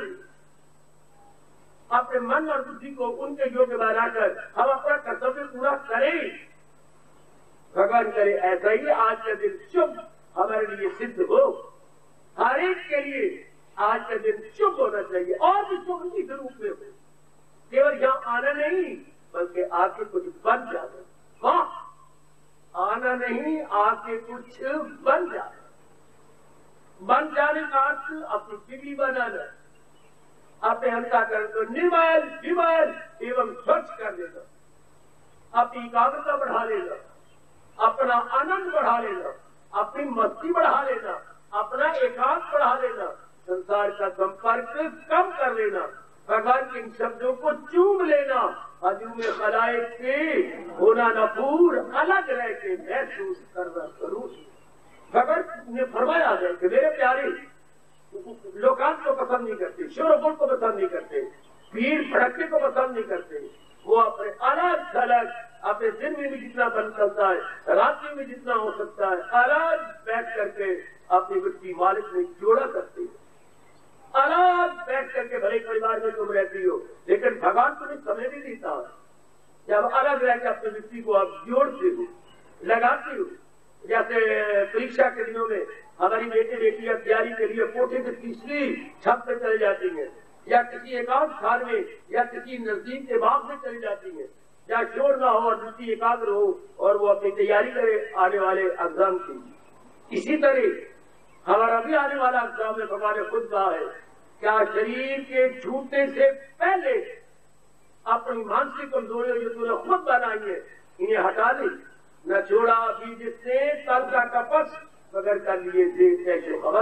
अपने मन और बुद्धि को उनके योग्य बनाकर हम अपना कर्तव्य पूरा करें। भगवान करे ऐसा ही आज का दिन शुभ हमारे लिए सिद्ध हो। हर एक के लिए आज का दिन शुभ होना चाहिए और भी शुभ इस रूप में हो। केवल यहाँ आना नहीं बल्कि आके कुछ बन जाना। हाँ, आना नहीं, आके कुछ बन जाना। बन जाने का अर्थ अपनी बिगड़ी बनाना, अपने अंतःकरण को निर्मल विमल एवं स्वच्छ कर देना, अपनी एकाग्रता बढ़ा लेना, अपना आनंद बढ़ा लेना, अपनी मस्ती बढ़ा लेना, अपना एकांत बढ़ा लेना, संसार का संपर्क कम कर लेना, भगवान के इन शब्दों को चूम लेना। हजू में खलाए के होना नफूर अलग रह के महसूस करना जरूर। भगवान ने फरमाया है कि मेरे प्यारे लोकांत को पसंद नहीं करते, शोरगुल को पसंद नहीं करते, भीड़ भड़के को पसंद नहीं करते। वो अपने अलग थलग अपने दिन में भी जितना बन सकता है, रात्रि में जितना हो सकता है, अलग बैठ करके अपनी वृत्ति मालिक में जोड़ा करते हैं। अलग बैठ करके भले परिवार में तुम रहती हो, लेकिन भगवान तुम्हें समय भी देता है जब अलग रहकर अपनी वृत्ति को आप जोड़ते हो, लगाते हो। जैसे परीक्षा के दिनों में हमारी बेटे बेटियां तैयारी के लिए कोठे की तीसरी छत पे चले जाती हैं, या किसी एकांत स्थान में या किसी नजदीक के बाग में चली जाती हैं, जहाँ शोर ना हो और वृत्ति एकाग्र हो और वो अपनी तैयारी करे आने वाले एग्जाम की। इसी तरह हमारा भी आने वाला एग्जाम में भगवान ने खुद कहा है, क्या शरीर के छूटने से पहले अपनी मानसिक कमजोरियों जो तूने खुद बनाई है इन्हें हटा दे। न छोड़ा अभी जिसने तल का कपस मगर कर लिए थे ऐसे अवश्य।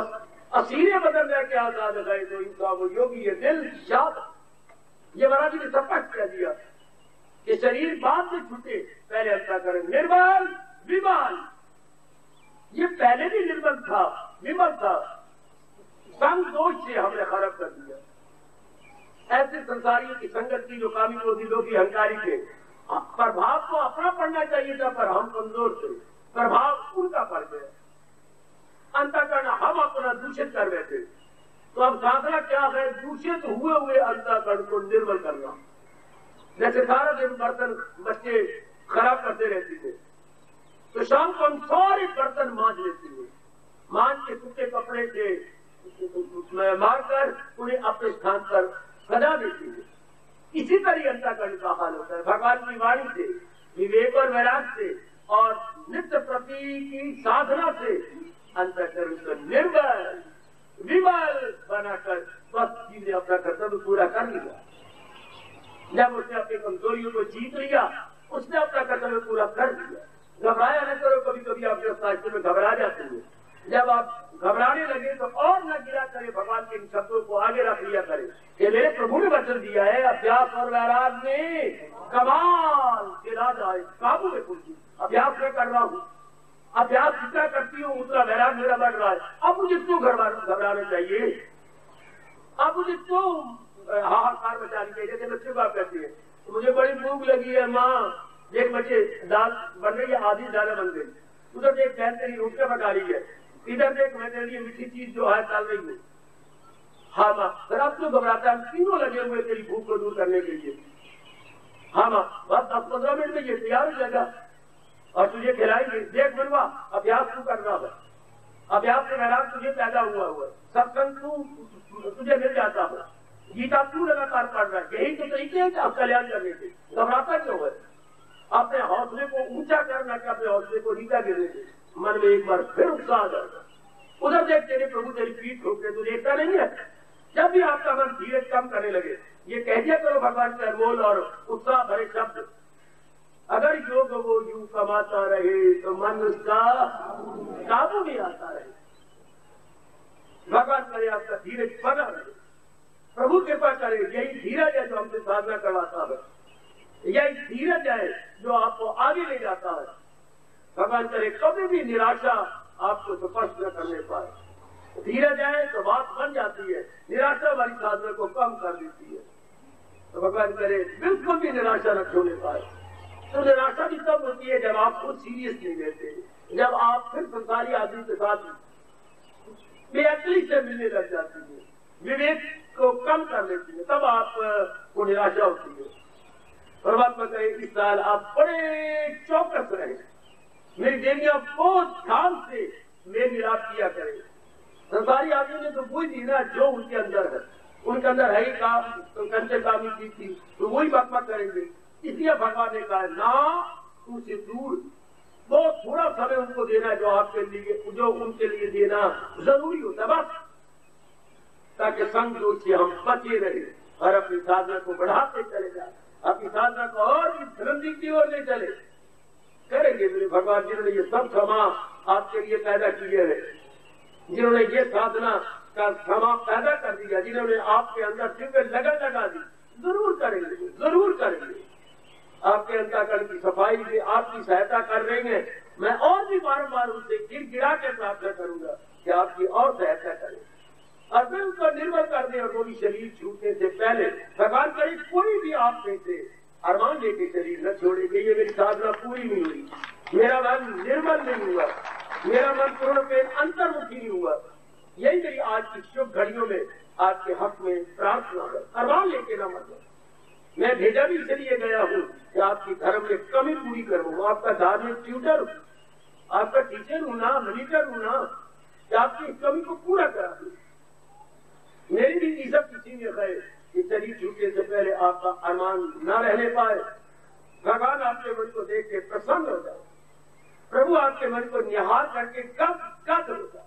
असीरे बदल रहे के आजाद गए तो इनका वो योगी ये दिल शाद। ये महाराज जी ने स्पष्ट कह दिया कि शरीर बाद में छूटे, पहले अंतःकरण निर्मल विमल। ये पहले भी निर्मल था, विमल था, संग दोष से हमने खराब कर दिया। ऐसे संसारियों की संगत की जो कामी क्रोधी लोभी अहंकारी थे, प्रभाव तो अपना पड़ना चाहिए था, पर हम कमजोर थे, प्रभाव उनका पड़ गया। अंतःकरण हम अपना दूषित कर रहे थे। तो अब साधना क्या है? दूषित हुए हुए अंतःकरण को निर्मल करना। जैसे सारा दिन बर्तन बच्चे खराब करते रहते थे, तो शाम को हम सारे बर्तन मांज लेते थे, मांज के टूटे कपड़े से मारकर उन्हें अपने स्थान पर सजा देते थे। इसी तरह अंतःकरण का हाल होता है। भगवान की वाणी से, विवेक और वैराग से और नित्य प्रति की साधना से अंतःकरण को निर्मल विमल बनाकर बस चीजें अपना कर्तव्य पूरा कर लिया। जब उसने अपनी कमजोरियों को जीत लिया, उसने अपना कर्तव्य पूरा कर लिया। घबराया न करो, कभी कभी आप गृहस्थाश्रम में घबरा जाते हैं। जब आप घबराने लगे तो और न गिरा करे, भगवान के इन शब्दों को आगे रख लिया करे कि मेरे प्रभु ने वचन दिया है, अभ्यास और वैराग में कमाल के राजा काबू में पूछी। अभ्यास में कर रहा हूँ, अभ्यास जितना करती हूँ उतना वैराग मेरा बढ़ रहा है। अब मुझे क्यों घबराना चाहिए? अब मुझे क्यों हाहाकार मचानी चाहिए? जैसे बच्चे बात कहते हैं तो मुझे बड़ी भूख लगी है माँ, एक बच्चे दाल बन रही है, आधी दालें बन गई, उधर देख बहन तेरी रोटियां पका रही है, इधर देख मैं तेरे लिए मीठी चीज जो है डाल रही हूँ। हाँ माँ, फिर आप क्यों घबराता है? हम तीनों लगे हुए तेरी भूख को दूर करने के लिए। हाँ माँ, बस दस पंद्रह मिनट में ये तैयार हो जाएगा और तुझे खिलाएंगे। देख मनवा, अभ्यास तू कर रहा है, अभ्यास से वैराग तुझे पैदा हुआ हुआ है, सत्संग तू तुझे मिल जाता है, गीता तू लगातार पढ़ रहा है। यही तो तरीके हैं आप कल्याण करने के। घबराता क्यों है? अपने हौसले को ऊंचा करना कि अपने हौसले को नीचा गिरने के। मन में एक बार फिर उत्साह आ जाएगा। उधर देख तेरे प्रभु तेरी पीठ ठोकते, तू देखता नहीं है? जब भी आपका मन धीरे कम करने लगे, ये कह दिया करो भगवान के अनमोल और उत्साह भरे शब्द, अगर योग वो यूं कमाता रहे तो मन उसका काबू में आता रहे। भगवान करे आपका धीरज बना रहे, प्रभु कृपा करे। यही धीरज है जो हमसे साधना करवाता है, यही धीरज है जो आपको आगे ले जाता है। भगवान करे कभी भी निराशा आपको स्पर्श न करने पाए। धीरज है तो बात बन जाती है, निराशा वाली साधना को कम कर देती है। तो भगवान करे बिल्कुल भी निराशा न छोड़ने पाए। तो निराशा भी तब होती है जब आप खुद सीरियस नहीं लेते, जब आप फिर संसारी आदमी के साथ बेअक्ली से मिलने लग जाती है, विवेक को कम कर लेती है, तब आपको निराशा होती है। परमात्मा कहे इस साल आप बड़े चौकस रहे, मेरी देवियां बहुत ध्यान से मेरी निराश किया करें। संसारी आदमी ने तो वही जीना जो उनके अंदर है, उनके अंदर है ही काम, तो कंचे कामी की थी तो वही बात मत करेंगे। इसलिए भगवान ने कहा ना उनसे दूर, बहुत थोड़ा समय उनको देना जो आपके लिए, जो उनके लिए देना जरूरी होता बस, ताकि संग दोष से हम बचे रहे और अपनी साधना को बढ़ाते चले जाए, अपनी साधना को और भी बुलंदी की ओर ले चले। करेंगे मेरे भगवान जिन्होंने ये सब क्षमा आपके लिए पैदा किए है, जिन्होंने ये साधना का क्षमा पैदा कर दिया, जिन्होंने आपके अंदर दिव्य लगन लगा दी, जरूर करेंगे, जरूर करेंगे। आपके अंतःकरण की सफाई से आपकी सहायता कर रहे हैं। मैं और भी बार-बार उनसे गिर गिरा के प्रार्थना करूंगा कि आपकी और सहायता करें और फिर उसको निर्मल कर दें। और वो भी शरीर छूटने से पहले भगवान करे कोई भी आप में से अरमान लेके शरीर न छोड़ेंगे। ये मेरी साधना पूरी नहीं हुई, मेरा मन निर्मल नहीं हुआ, मेरा मन पूर्ण पे अंतर्मुखी नहीं हुआ। यही मेरी आज की शुभ घड़ियों में आपके हक में प्रार्थना है। अरमान लेके न मतलब मैं भेजा भी इसलिए गया हूँ कि आपकी धर्म में कमी पूरी करूँ, आपका धार्मिक ट्यूटर हूँ, आपका टीचर हूँ ना, मॉनिटर हूँ ना, कि आपकी कमी को पूरा करा दूँ। मेरी भी इज्जत किसी में है कि शरीर छूटने से पहले आपका अरमान न रहने पाए। भगवान आपके मन को देख के प्रसन्न हो जाए, प्रभु आपके मन को निहार करके कब कद हो जाए।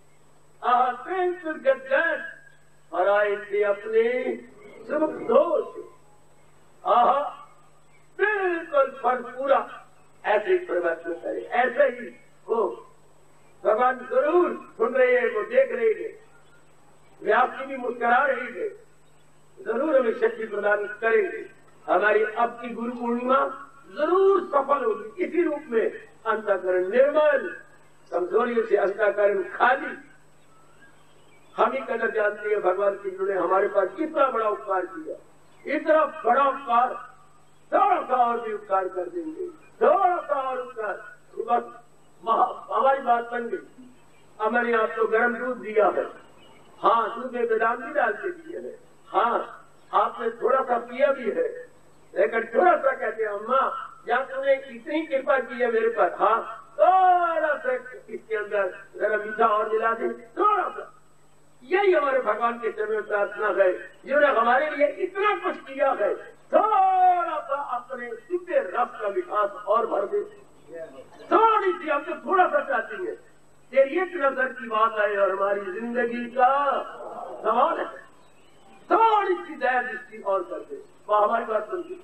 और आए थे अपने सुख दोष, आह बिल्कुल फल पूरा ऐसे ही परिवर्तन करे, ऐसे ही हो। भगवान जरूर सुन रहे हैं, वो देख रहे हैं, व्यास जी भी मुस्कुरा रही है, जरूर हमें शक्ति प्रदान करेंगे। हमारी अब की गुरु पूर्णिमा जरूर सफल होगी। इसी रूप में अंतःकरण निर्मल, कमजोरियों से अंतःकरण खाली। हम ही कदर जानते हैं भगवान की जिन्होंने हमारे पास कितना बड़ा उपकार किया। इतना बड़ा उपकार, थोड़ा सा और भी उपकार कर देंगे, थोड़ा सा और उपकार, बस हमारी बात बन गई। हमारे यहाँ तो गर्म दूध दिया है, हाँ, दूध में बादाम भी डाल के दिए है, हाँ, आपने थोड़ा सा पिया भी है, लेकिन थोड़ा सा कहते हैं अम्मा या तुमने इतनी कृपा की है मेरे पर, हाँ, थोड़ा सा इसके अंदर जरा मीठा और मिला दे, थोड़ा सा। यही हमारे भगवान के चरण में प्रार्थना है, जिन्होंने हमारे लिए इतना कुछ किया है, थोड़ा सा अपने शुद्ध रस का विकास और भर दे। थोड़ी सी हम तो थोड़ा सा चाहती है, तेरी एक नजर की बात है और हमारी जिंदगी का सवाल है। थोड़ी सी दया दृष्टि और कर दे, वो हमारी बात सुनती।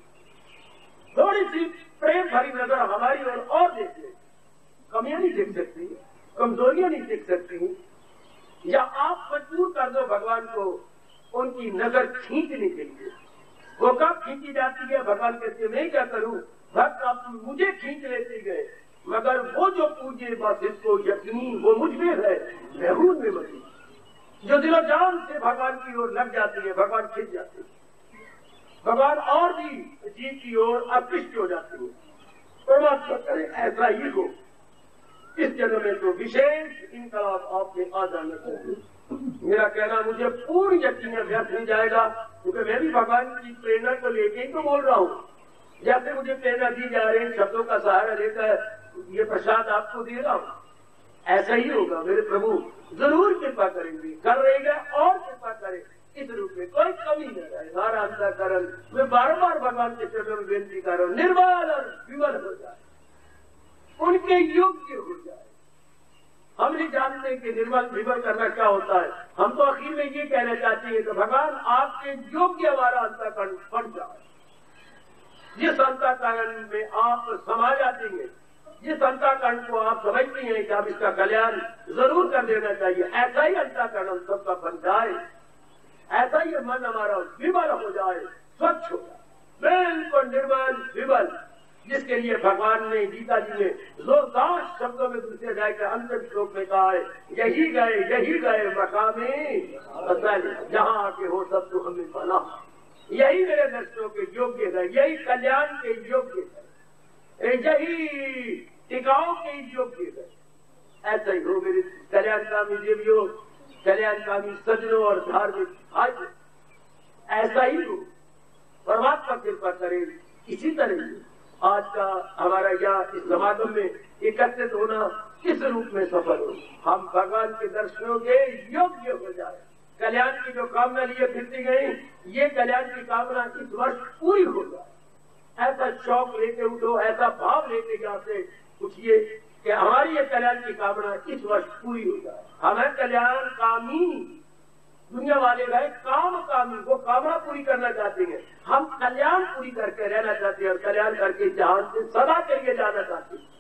थोड़ी सी प्रेम भरी नजर हमारी ओर और, और देख ले। कमियां नहीं देख सकती, कमजोरियां नहीं देख सकती, या आप मजबूर कर दो भगवान को उनकी नजर खींचने के लिए। वो कब खींची जाती है? भगवान कहते मैं क्या करूं, भक्त आप मुझे खींच लेते गए, मगर वो जो पूजे बस इसको यकीन वो मुझ में है, मैं हूं में मसी। जो दिलो जान से भगवान की ओर लग जाती है, भगवान खींच जाते हैं, भगवान और भी जीव की ओर आकृष्ट हो जाते हैं। परमात्मा करे ऐसा ही हो। इस जगह में तो विशेष इनकलाब आपने आ जाना चाहिए। मेरा कहना मुझे पूर्ण यकीन व्यर्थ नहीं जाएगा, क्योंकि मैं भी भगवान की प्रेरणा को लेके ही तो बोल रहा हूँ। जैसे मुझे प्रेरणा दी जा रही है, शब्दों का सहारा लेकर ये प्रसाद आपको दे रहा हूँ, ऐसा ही होगा। मेरे प्रभु जरूर कृपा करेंगे, कर रहेगा और कृपा करें। इस रूप में कोई कमी न रहे। हमारा अंतःकरण मैं बार बार भगवान के चरणों में बेनती कर रहा हूँ, निर्मल और विमल हो जाए, उनके योग्य हो जाए। हम नहीं जानते कि निर्मल विमल करना क्या होता है। हम तो आखिर में ये कहना चाहते हैं कि भगवान आपके योग्य हमारा अंतःकरण बन जाए। जिस अंतःकरण में आप समा जाते हैं, जिस अंतःकरण को आप समझते हैं कि आप इसका कल्याण जरूर कर देना चाहिए, ऐसा ही अंतःकरण हम सबका बन जाए, ऐसा ही मन हमारा विमल हो जाए, स्वच्छ हो जाए, बिल्कुल निर्मल विमल, जिसके लिए भगवान ने गीता जी ने जोरदार शब्दों में दूसरे अध्याय के अंतिम श्लोक में कहा है, यही गए यही गए मकामे जहाँ आके हो सब तो हमें पाना। यही मेरे दर्शनों के योग्य है, यही कल्याण के योग्य है, यही टिकाऊ के योग्य है। ऐसा ही हो मेरे कल्याणकामी देवियों, कल्याणकामी सज्जनों और धार्मिक भाइयों, ऐसा ही हो। परमात्मा कृपा करे। इसी तरह आज का हमारा यह इस समागम में एकत्रित होना किस रूप में सफल हो, हम भगवान के दर्शनों के योग्य हो जाए। कल्याण की जो कामना लिए फिरती गई, ये कल्याण की कामना इस वर्ष पूरी हो जाए। ऐसा शौक लेके उठो, ऐसा भाव लेके यहाँ से उठिए कि हमारी ये कल्याण की कामना इस वर्ष पूरी हो जाए। हमें कल्याण कामी, दुनिया वाले गए काम कामी, वो कामना पूरी करना चाहते हैं, हम कल्याण पूरी करके रहना चाहते हैं और कल्याण करके जहां से सदा के लिए जाना चाहते हैं।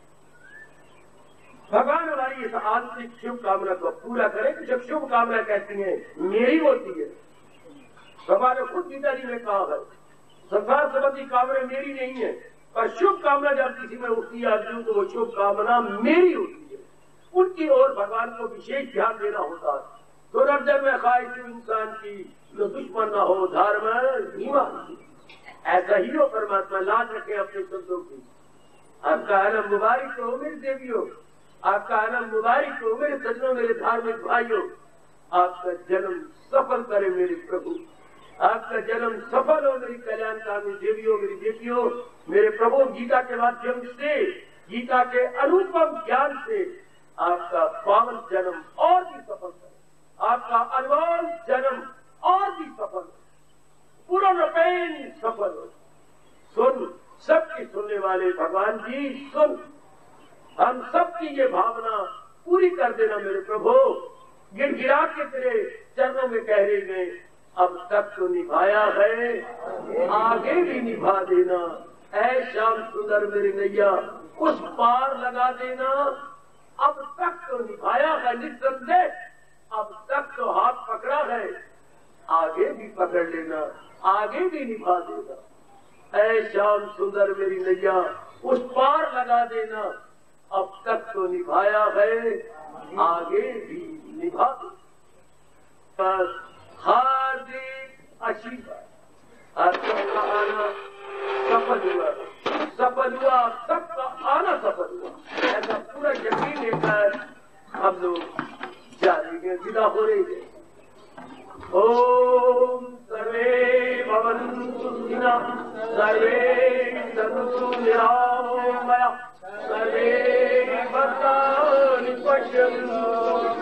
भगवान हमारी इस आंतरिक शुभ कामना को पूरा करे। जब शुभ कामना कहती है मेरी होती है, भगवान ने खुद गीता जी में कहा है, संसार संबंधी कामना मेरी नहीं है, पर शुभ कामना जब किसी में उठती है अर्जुन, तो वो शुभ कामना मेरी होती है। उनकी ओर भगवान को विशेष ध्यान देना होता है। तो नजर में ख्वाहिश इंसान की जो दुश्मन न हो, धर्म ईमान, ऐसा ही हो। परमात्मा लाज रखे अपने शब्दों की। आपका आनंद मुबारक हो मेरे देवियों, आपका आनंद मुबारक हो मेरे सज्जनों, मेरे धार्मिक भाइयों। आपका जन्म सफल करे मेरे प्रभु, आपका जन्म सफल हो मेरी कल्याणकामी देवियों, मेरी बेटियों। मेरे प्रभु गीता के माध्यम से, गीता के अनुपम ज्ञान से आपका पावन जन्म और भी सफल करे, आपका अनमोल जन्म और भी सफल हो, पूर्ण रूपेण सफल हो। सुन, सबकी सुनने वाले भगवान जी सुन, हम सबकी ये भावना पूरी कर देना मेरे प्रभु। गिड़गिड़ा के तेरे चरणों में कह रहे गए, अब तक तो निभाया है, आगे भी निभा देना। ऐ श्याम सुंदर मेरी नैया, उस पार लगा देना। अब तक तो निभाया है निस्संदेह, अब तक तो हाथ पकड़ा है, आगे भी पकड़ लेना, आगे भी निभा देना। ऐ श्याम सुंदर मेरी नैया उस पार लगा देना, अब तक तो निभाया है, आगे भी निभा देना। हार्दिक आशीर्वाद, सबका आना सफल हुआ, सफल हुआ, सबका आना सफल हुआ, ऐसा पूरा यकीन लेकर हम लोग जा रहे हैं, विदा हो रही है। ओम सर्वे भवन्तु सुखिनः, सर्वे सन्तु निरामया, सर्वे भद्राणि पश्यन्तु।